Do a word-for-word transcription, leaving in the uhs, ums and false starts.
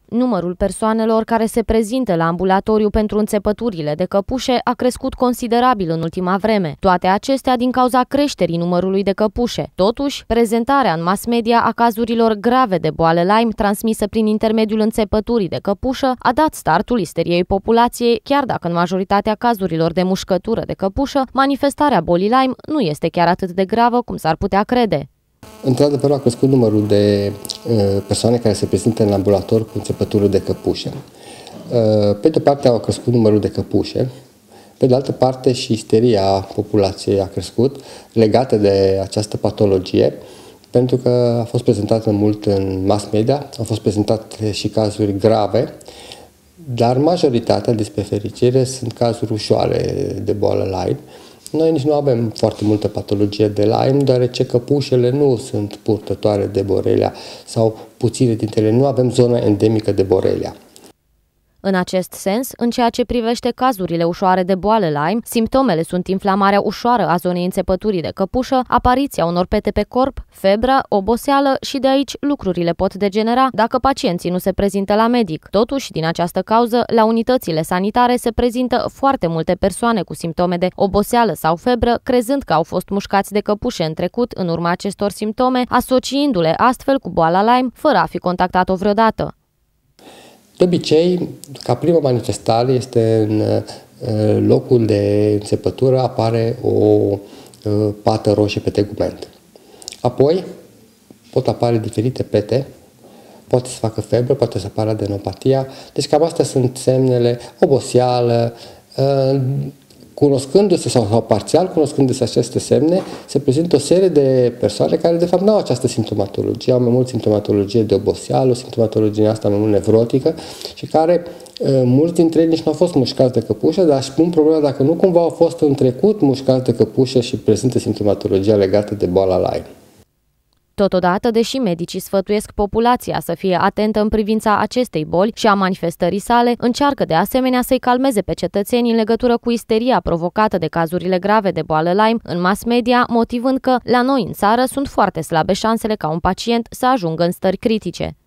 Numărul persoanelor care se prezintă la ambulatoriu pentru înțepăturile de căpușe a crescut considerabil în ultima vreme, toate acestea din cauza creșterii numărului de căpușe. Totuși, prezentarea în mass media a cazurilor grave de boală Lyme transmisă prin intermediul înțepăturii de căpușă a dat startul isteriei populației, chiar dacă în majoritatea cazurilor de mușcătură de căpușă, manifestarea bolii Lyme nu este chiar atât de gravă cum s-ar putea crede. Într-adevăr, a crescut numărul de uh, persoane care se prezintă în ambulator cu înțepătură de căpușe. Uh, pe de parte a crescut numărul de căpușe, pe de altă parte și isteria populației a crescut legată de această patologie, pentru că a fost prezentată mult în mass media, au fost prezentate și cazuri grave, dar majoritatea, despre fericire, sunt cazuri ușoare de boală Lyme. Noi nici nu avem foarte multă patologie de Lyme, deoarece căpușele nu sunt purtătoare de Borrelia sau puține dintre ele nu avem zonă endemică de Borrelia. În acest sens, în ceea ce privește cazurile ușoare de boală Lyme, simptomele sunt inflamarea ușoară a zonei înțepăturii de căpușă, apariția unor pete pe corp, febră, oboseală și de aici lucrurile pot degenera dacă pacienții nu se prezintă la medic. Totuși, din această cauză, la unitățile sanitare se prezintă foarte multe persoane cu simptome de oboseală sau febră, crezând că au fost mușcați de căpușe în trecut în urma acestor simptome, asociindu-le astfel cu boala Lyme, fără a fi contactat-o vreodată. De obicei, ca primă manifestare este în locul de înțepătură apare o pată roșie pe tegument. Apoi pot apare diferite pete, poate să facă febră, poate să apară adenopatia. Deci cam astea sunt semnele, oboseală, cunoscându-se sau, sau parțial cunoscându-se aceste semne, se prezintă o serie de persoane care de fapt nu au această simptomatologie, au mai mult simptomatologie de oboseală, o simptomatologie asta mai mult nevrotică și care mulți dintre ei nici nu au fost mușcați de căpușă, dar își pun problema dacă nu cumva au fost în trecut mușcați de căpușă și prezintă simptomatologia legată de boala Lyme. Totodată, deși medicii sfătuiesc populația să fie atentă în privința acestei boli și a manifestării sale, încearcă de asemenea să-i calmeze pe cetățeni în legătură cu isteria provocată de cazurile grave de boală Lyme în mass media, motivând că la noi în țară sunt foarte slabe șansele ca un pacient să ajungă în stări critice.